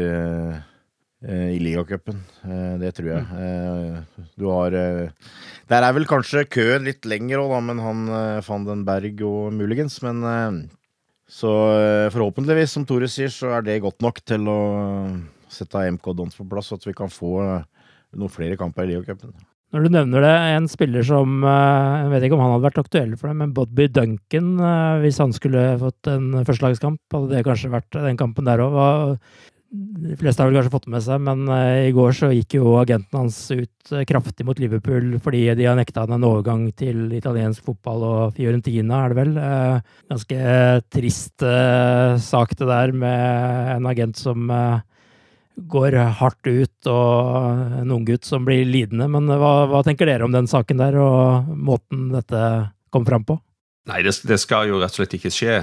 i Ligacupen. Det tror jeg. Du har der vel kanskje køen litt lenger også, da, men han Van den Berg og muligens, men så forhåpentligvis, som Tore sier, så det godt nok til å sette MK Dons på plass, så at vi kan få noen flere kamper i Ligacupen. Når du nevner det, en spiller som, jeg vet ikke om han hadde vært aktuell for det, men Bobby Duncan, hvis han skulle fått en førstelagskamp, hadde det kanskje vært den kampen der også. De fleste har vel kanskje fått med seg, men i går så gikk jo agenten hans ut kraftig mot Liverpool fordi de har nekta en overgang til italiensk fotball og Fiorentina, det vel. Ganske trist sak det der med en agent som går hardt ut og en ung gutt som blir lidende, men hva tenker dere om den saken der og måten dette kom fram på? Nei, det skal jo rett og slett ikke skje,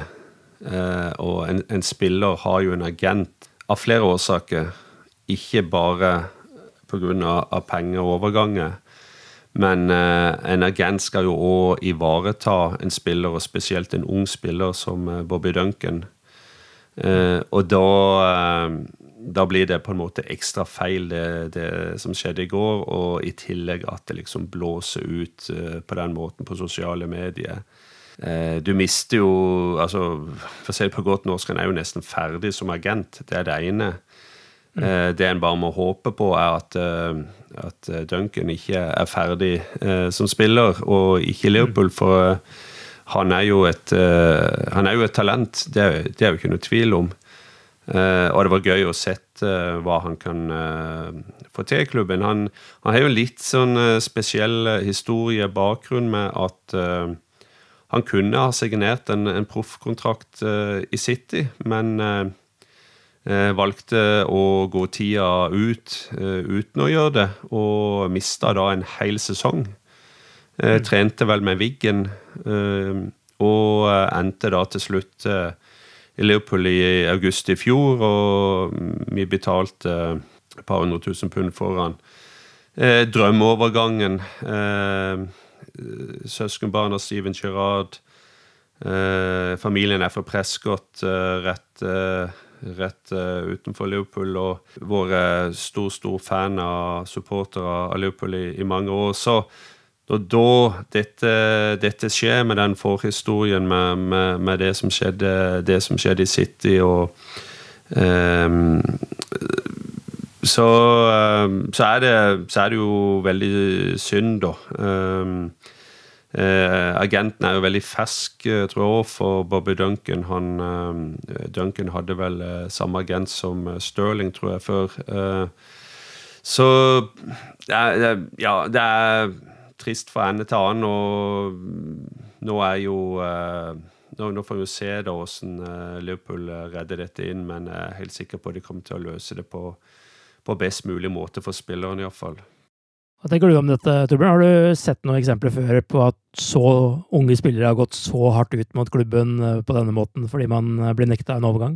og en spiller har jo en agent av flere årsaker, ikke bare på grunn av penger og overganger, men en agent skal jo også ivareta en spiller, og spesielt en ung spiller som Bobby Duncan, og da blir det på en måte ekstra feil det som skjedde i går, og i tillegg at det liksom blåser ut på den måten på sosiale medier. Du mister jo, altså, for å si det på godt norsk, han jo nesten ferdig som agent, det det ene. Det en bare må håpe på at Duncan ikke ferdig som spiller, og ikke Liverpool, for han jo et talent, det jo ikke noe tvil om. Og det var gøy å sette hva han kan få til i klubben. Han har jo en litt sånn spesiell historie bakgrunn med at han kunne ha signert en proffkontrakt i City, men valgte å gå tida uten å gjøre det, og mistet da en hel sesong. Trente vel med Wiggen, og endte da til slutt i Liverpool i august i fjor, og vi betalte et par 100 000 pund for han. Drømmeovergangen, søskenbarn av Steven Gerrard, familien fra Prescott, rett utenfor Liverpool, og våre stor fan av supportere av Liverpool i mange år. Så da dette skjer med den forhistorien med det som skjedde i City, og så det jo veldig synd da. Agenten jo veldig fersk, tror jeg, for Bobby Duncan. Duncan hadde vel samme agent som Sterling, tror jeg, før. Så ja, det trist for ende til annen, og nå jo nå får vi jo se da hvordan Liverpool redder dette inn, men jeg helt sikker på at de kommer til å løse det på best mulig måte for spilleren i hvert fall. Hva tenker du om dette, Torbjørn? Har du sett noen eksempler før på at så unge spillere har gått så hardt ut mot klubben på denne måten fordi man blir nekta en overgang?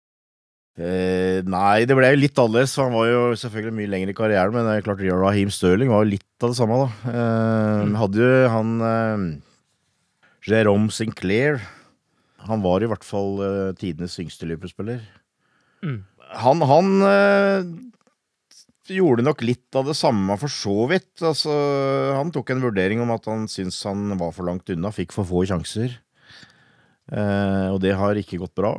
Nei, det ble jo litt annerledes. Han var jo selvfølgelig mye lenger i karrieren, men det klart Raheem Sterling var jo litt av det samme da. Hadde jo han Jerome Sinclair, han var i hvert fall tidenes yngste Liverpool-spiller. Han gjorde nok litt av det samme for så vidt. Altså, han tok en vurdering om at han syntes han var for langt unna, fikk for få sjanser. Og det har ikke gått bra.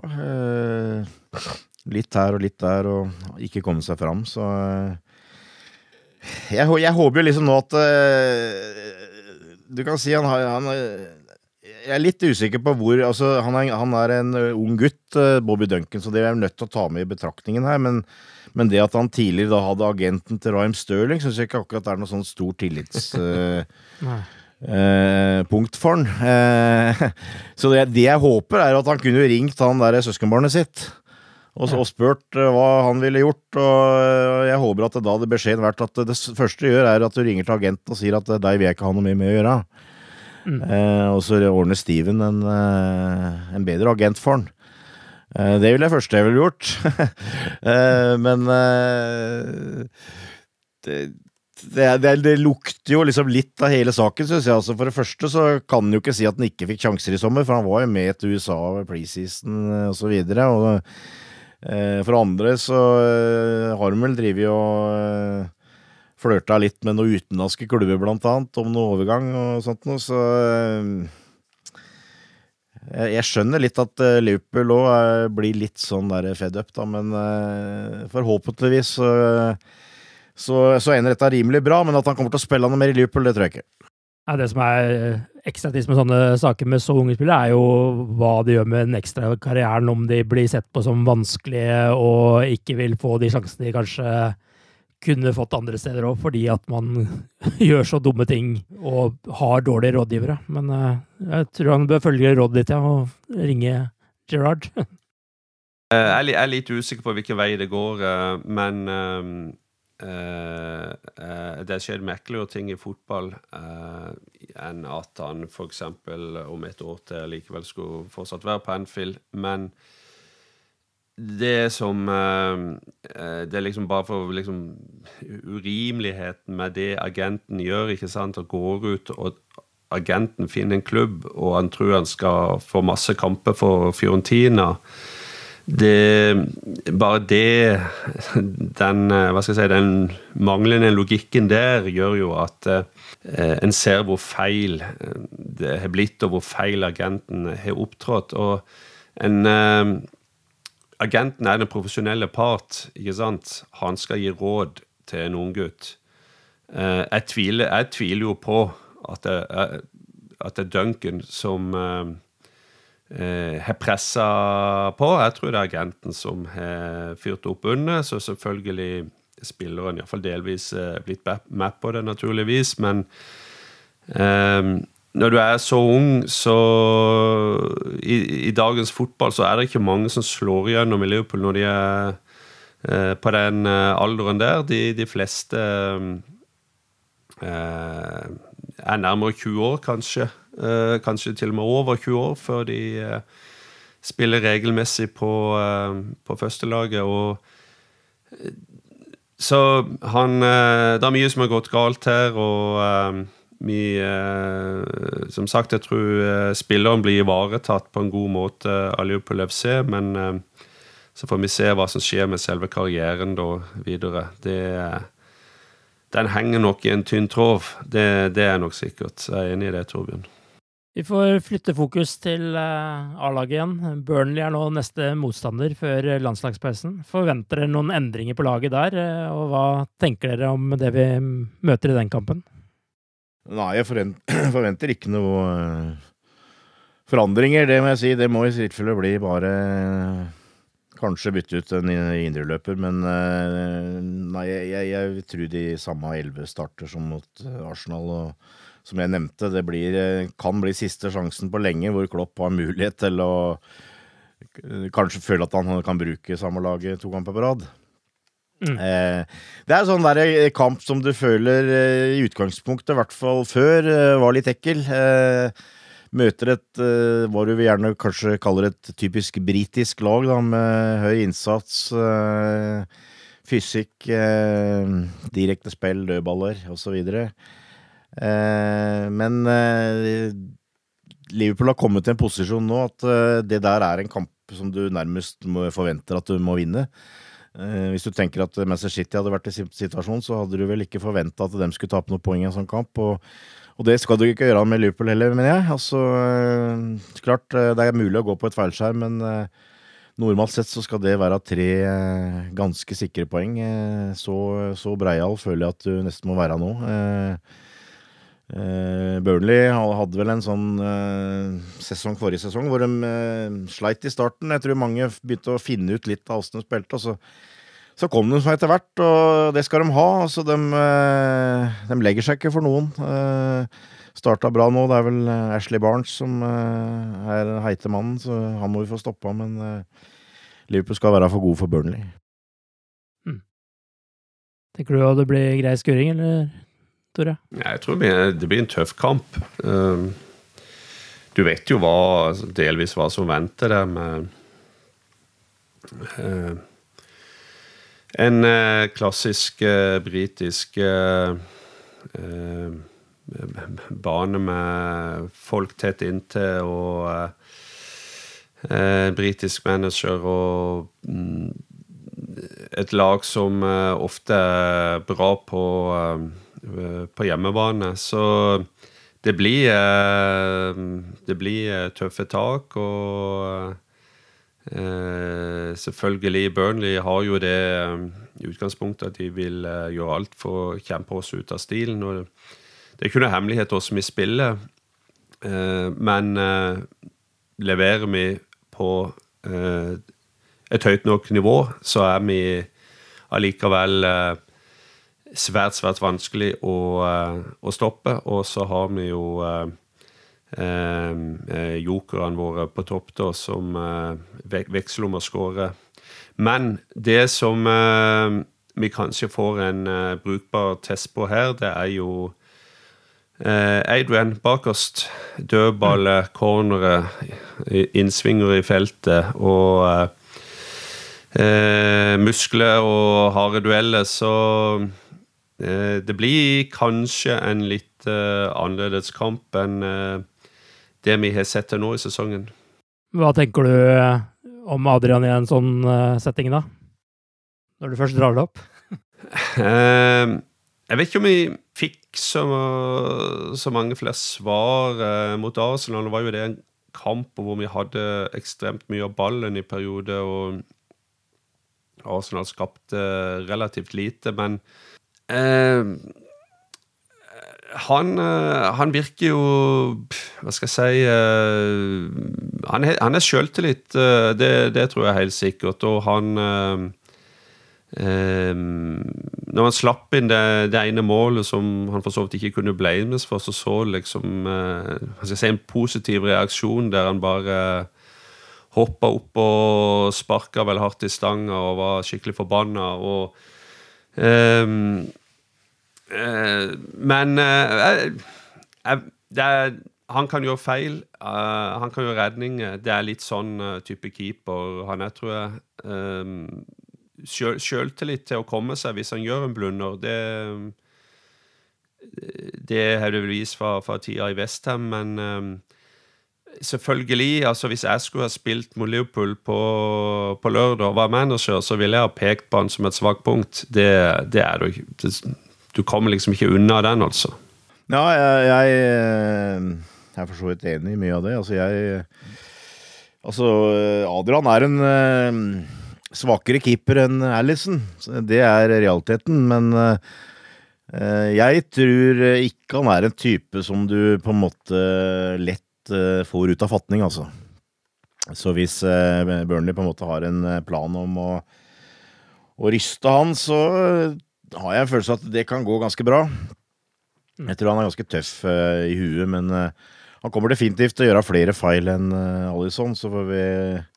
Litt her og litt der, og ikke komme seg fram, så jeg håper jo liksom nå at du kan si jeg litt usikker på hvor, altså han en ung gutt, Bobby Duncan, så det jeg nødt til å ta med i betraktningen her, men det at han tidligere da hadde agenten til Raheem Sterling, synes jeg ikke akkurat det noe sånn stor tillits punkt for han. Så det jeg håper at han kunne ringt han der søskenbarnet sitt, og spurt hva han ville gjort, og jeg håper at da det beskjeden vært at det første du gjør at du ringer til agenten og sier at deg vil jeg ikke ha noe mer med å gjøre. Og så ordner Steven en bedre agent for han. Det ville jeg først jeg ville gjort. Men Det lukter jo liksom litt av hele saken, synes jeg. Altså, for det første så kan han jo ikke si at han ikke fikk sjanser i sommer, for han var jo med til USA ved preseason og så videre. Og for det andre så har han vel drivet og flørta litt med noen utenlandske klubber blant annet, om noe overgang og sånt noe, så jeg skjønner litt at Liverpool også blir litt sånn der fed up da, men forhåpentligvis så ender dette rimelig bra, men at han kommer til å spille noe mer i Liverpool, det tror jeg ikke. Ja, det som ekstra trist med sånne saker med så unge spillere, jo hva det gjør med den ekstra karrieren, om de blir sett på som vanskelige og ikke vil få de sjansene de kanskje kunne fått andre steder også, fordi at man gjør så dumme ting og har dårlige rådgivere. Men jeg tror han bør følge rådet ditt, og ringe Gerrard. Jeg litt usikker på hvilken vei det går, men det skjer merkeligere ting i fotball enn at han for eksempel om et år til likevel skulle fortsatt være på Anfield, men det som det liksom bare for liksom urimeligheten med det agenten gjør, ikke sant, og går ut og agenten finner en klubb og han tror han skal få masse kamper for Fiorentina. Bare den, hva skal jeg si, den manglende logikken der gjør jo at en ser hvor feil det har blitt og hvor feil agenten har opptrådt, og agenten den profesjonelle part, ikke sant? Han skal gi råd til en ung gutt. Jeg tviler jo på at det Duncan som har presset på. Jeg tror det agenten som har fyrt opp under, så selvfølgelig spilleren i hvert fall delvis blitt med på det naturligvis, men når du så ung, så i dagens fotball så det ikke mange som slår igjennom i Liverpool når de på den alderen der. De fleste nærmere 20 år kanskje, kanskje til og med over 20 år før de spiller regelmessig på førstelaget, og så det mye som har gått galt her, og som sagt, jeg tror spilleren blir ivaretatt på en god måte av Liverpool FC, men så får vi se hva som skjer med selve karrieren da videre. Den henger nok i en tynn tråd, det nok sikkert. Jeg enig i det, Torbjørn. Vi får flytte fokus til A-laget igjen. Burnley nå neste motstander før landslagspausen. Forventer dere noen endringer på laget der, og hva tenker dere om det vi møter i den kampen? Nei, jeg forventer ikke noe forandringer, det må jeg si. Det må i tilfelle bli bare kanskje bytte ut en indreløper, men nei, jeg tror de samme 11 starter som mot Arsenal, og som jeg nevnte, det kan bli siste sjansen på lenge, hvor Klopp har mulighet til å kanskje føle at han kan bruke samme laget 2 kamper på rad. Det sånn der kamp som du føler i utgangspunktet, i hvert fall før, var litt ekkel. Møter hva du vil gjerne kanskje kaller et typisk britisk lag da, med høy innsats, fysikk, direkte spill, dødballer og så videre. Men Liverpool har kommet til en posisjon nå at det der en kamp som du nærmest forventer at du må vinne. Hvis du tenker at Manchester City hadde vært i situasjon, så hadde du vel ikke forventet at de skulle ta opp noen poeng i en sånn kamp, og det skal du ikke gjøre med Liverpool heller, mener jeg. Altså, klart, det mulig å gå på et feilskjerm, men normalt sett så skal det være 3 ganske sikre poeng. Så breial føler jeg at du nesten må være nå. Burnley hadde vel en sånn forrige sesong hvor de sleit i starten. Jeg tror mange begynte å finne ut litt av hvordan de spilte, og så kom de etter hvert, og det skal de ha. Altså, de legger seg ikke for noen. Startet bra nå, det vel Ashley Barnes som heite mannen, så han må vi få stoppa, men Liverpool skal være for god for Burnley. Tenker du at det blir grei skuring, eller Tore? Jeg tror det blir en tøff kamp. Du vet jo delvis hva som venter der med En klassisk britisk bane med folk tett inntil og britisk manager og et lag som ofte bra på hjemmebane. Så det blir tøffe tak, og selvfølgelig Burnley har jo det i utgangspunktet at de vil gjøre alt for å kjempe oss ut av stilen, og det er ikke noe hemmelighet også som vi spiller, men leverer vi på et høyt nok nivå, så vi allikevel svært vanskelig å stoppe, og så har vi jo jokerne våre på topp da, som veksler om å skåre. Men det som vi kanskje får en brukbar test på her, det er jo Adrian bakerst, dødballe, cornere, innsvinger i feltet, og muskler og harde dueller, så det blir kanskje en litt annerledes kamp enn det vi har sett til nå i sesongen. Hva tenker du om Adrian i en sånn setting da? Når du først drar det opp? Jeg vet ikke om vi fikk så mange flere svar mot Arsenal. Det var jo det en kamp hvor vi hadde ekstremt mye av ballen i periode, og Arsenal skapte relativt lite, men han virker jo, hva skal jeg si, han selvtillit, det tror jeg helt sikkert, og han når han slapp inn det ene målet som han for så vidt ikke kunne blames for, så liksom hva skal jeg si, en positiv reaksjon der han bare hoppet opp og sparket vel hardt i stanga og var skikkelig forbannet, og men han kan gjøre feil, han kan gjøre redninger, det er litt sånn type keeper han tror jeg. Selvtillit til å komme seg hvis han gjør en blunder, det har det vist fra tida i West Ham, men selvfølgelig, altså hvis jeg skulle ha spilt mot Liverpool på lørdag og var manager, så ville jeg ha pekt på han som et svagt punkt. Det er det ikke. Du kommer liksom ikke unna den, altså. Ja, jeg er for så vidt enig i mye av det. Adrian er en svakere keeper enn Alisson. Det er realiteten, men jeg tror ikke han er en type som du på en måte lett får ut av fatning, altså. Så hvis Burnley på en måte har en plan om å ryste han, så har jeg en følelse at det kan gå ganske bra. Jeg tror han er ganske tøff i huet, men han kommer definitivt til å gjøre flere feil enn Alisson, så får vi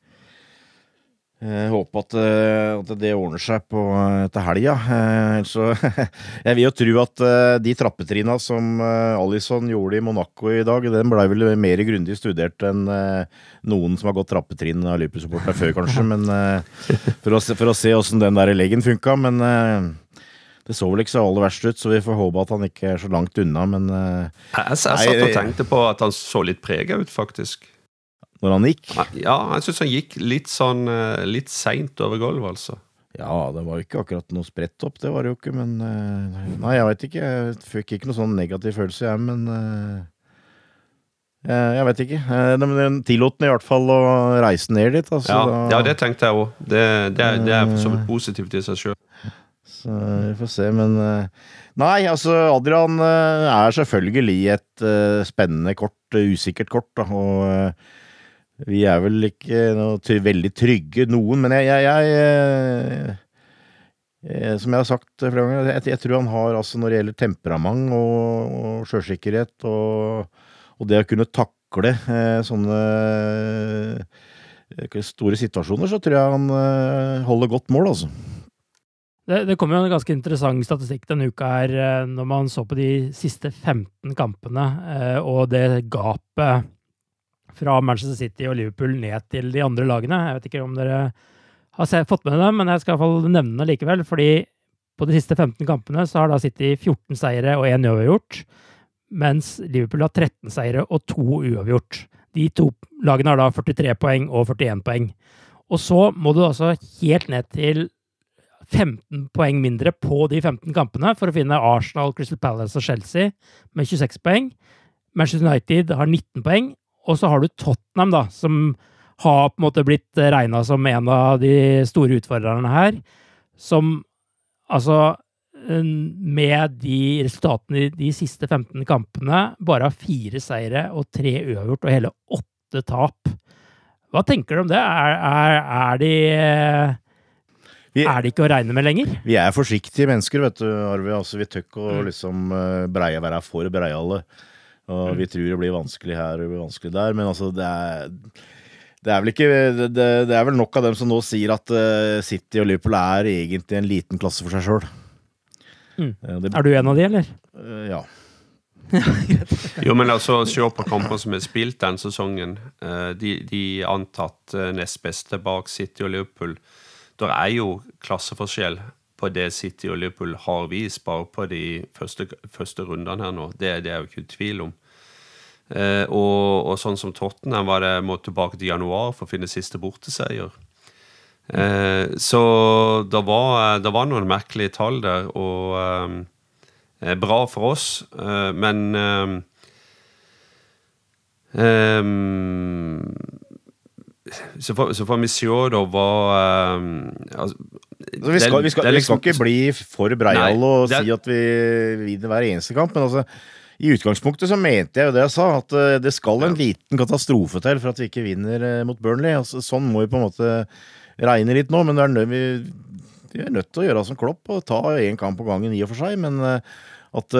håpe at det ordner seg til helga. Så jeg vil jo tro at de trappetrina som Alisson gjorde i Monaco i dag, den ble vel mer grundig studert enn noen som har gått trappetrinn av Liverpool-supporter før, kanskje, men for å se hvordan den der leggen funka, men det så vel ikke så aller verst ut, så vi får håpe at han ikke er så langt unna, men jeg satt og tenkte på at han så litt preget ut, faktisk. Når han gikk? Ja, jeg synes han gikk litt sent over gulvet, altså. Ja, det var jo ikke akkurat noe spredt opp, det var det jo ikke, men nei, jeg vet ikke, jeg fikk ikke noe sånn negativ følelse, men jeg vet ikke. Den tillot den i hvert fall å reise ned litt, altså. Ja, det tenkte jeg også. Det er så positivt i seg selv. Så vi får se, men nei, altså Adrian er selvfølgelig et spennende kort, usikkert kort da, og vi er vel ikke veldig trygge noen, men som jeg har sagt flere ganger, jeg tror han har, altså når det gjelder temperament og selvsikkerhet og det å kunne takle sånne store situasjoner, så tror jeg han holder godt mål, altså. Det kom jo en ganske interessant statistikk denne uka her, når man så på de siste 15 kampene, og det gapet fra Manchester City og Liverpool ned til de andre lagene. Jeg vet ikke om dere har fått med det, men jeg skal i hvert fall nevne det likevel, fordi på de siste 15 kampene så har da City 14 seire og 1 uavgjort, mens Liverpool har 13 seire og 2 uavgjort. De to lagene har da 43 poeng og 41 poeng. Og så må du altså helt ned til 15 poeng mindre på de 15 kampene for å finne Arsenal, Crystal Palace og Chelsea med 26 poeng. Manchester United har 19 poeng, og så har du Tottenham da, som har på en måte blitt regnet som en av de store utfordrerne her, som altså med de resultatene i de siste 15 kampene bare har 4 seire og 3 uavgjort og hele 8 tap. Hva tenker du om det? Er de ikke å regne med lenger? Vi er forsiktige mennesker, vet du, Arve. Altså, vi tør ikke å liksom være for breiale. Og vi tror det blir vanskelig her og vanskelig der, men altså det er vel ikke det er vel nok av dem som nå sier at City og Liverpool er egentlig en liten klasse for seg selv. Er du en av de, eller? Ja. Jo, men altså, se på kamper som er spilt den sesongen. De antatt nest beste bak City og Liverpool. Der er jo klasseforskjell på det City og Liverpool har vist bare på de første rundene her nå. Det er jo ikke tvil om. Og sånn som Tottenham var det må tilbake til januar for å finne siste borteseier. Så det var noen merkelige tall der, og bra for oss, men så får vi se da hva altså, vi skal ikke bli for breiale og si at vi vinner hver eneste kamp, men altså i utgangspunktet så mente jeg jo det jeg sa, at det skal en liten katastrofe til for at vi ikke vinner mot Burnley. Altså, sånn må vi på en måte regne litt nå, men vi er nødt til å gjøre som Klopp og ta en kamp på gangen i og for seg, men at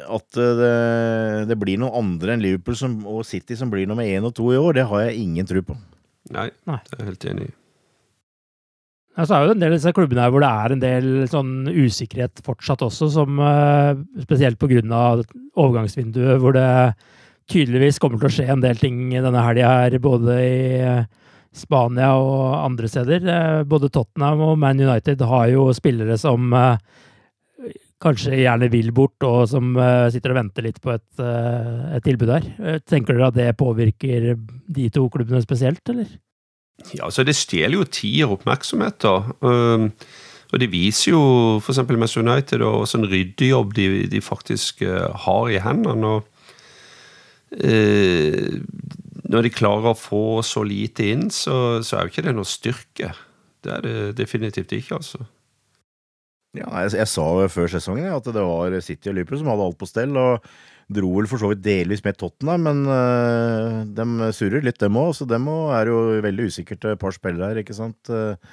det blir noen andre enn Liverpool og City som blir nummer 1 og 2 i år, det har jeg ingen tro på. Nei, det er jeg helt enig i. Ja, så er jo en del av disse klubbene her hvor det er en del sånn usikkerhet fortsatt også, som spesielt på grunn av overgangsvinduet, hvor det tydeligvis kommer til å skje en del ting i denne helgen her, både i Spania og andre steder. Både Tottenham og Man United har jo spillere som kanskje gjerne vil bort, og som sitter og venter litt på et tilbud her. Tenker dere at det påvirker de to klubbene spesielt, eller? Ja, så det stjeler jo tid og oppmerksomhet da. Og det viser jo for eksempel Manchester United og sånn ryddejobb de faktisk har i hendene. Og når de klarer å få så lite inn, så er jo ikke det noe styrke. Det er det definitivt ikke, altså. Ja, jeg sa før sesongen at det var City og Liverpool som hadde alt på stell, og dro vel for så vidt delvis med Tottenham, men de surrer litt dem også, så dem også er jo veldig usikkert et par spillere her, ikke sant?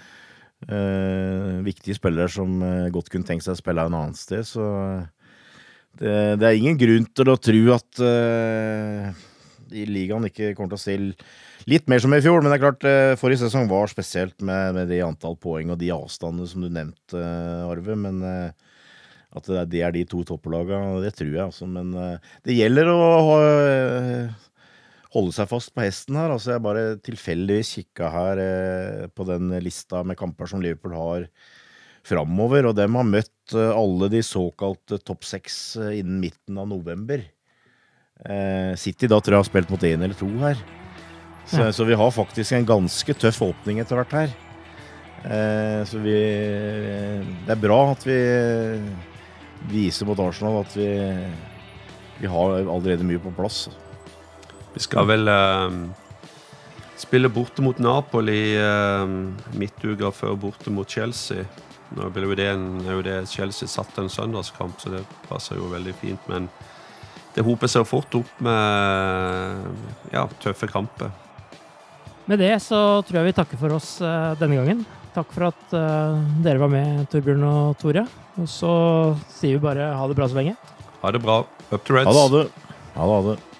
Viktige spillere som godt kunne tenkt seg å spille en annen sted, så det er ingen grunn til å tro at i ligaen ikke kommer til å se litt mer som i fjor, men det er klart, forrige sesong var spesielt med de antall poeng og de avstandene som du nevnte, Arve, men at det er de to topplagene, det tror jeg altså, men det gjelder å holde seg fast på hesten her, altså jeg bare tilfeldigvis kikket her på den lista med kamper som Liverpool har fremover, og dem har møtt alle de såkalte topp 6 innen midten av november. City da tror jeg har spilt mot 1 eller 2 her, så vi har faktisk en ganske tøff åpning etter hvert her. Så det er bra at vi viser mot Arsenal at vi har allerede mye på plass. Vi skal vel spille borte mot Napoli midtuka før borte mot Chelsea. Nå ble jo det Chelsea satt en søndagskamp, så det passer jo veldig fint, men det hoper seg fort opp med tøffe kamper. Med det så tror jeg vi takker for oss denne gangen. Takk for at dere var med, Torbjørn og Tore. Og så sier vi bare ha det bra så lenge. Ha det bra. Up to Reds. Ha det.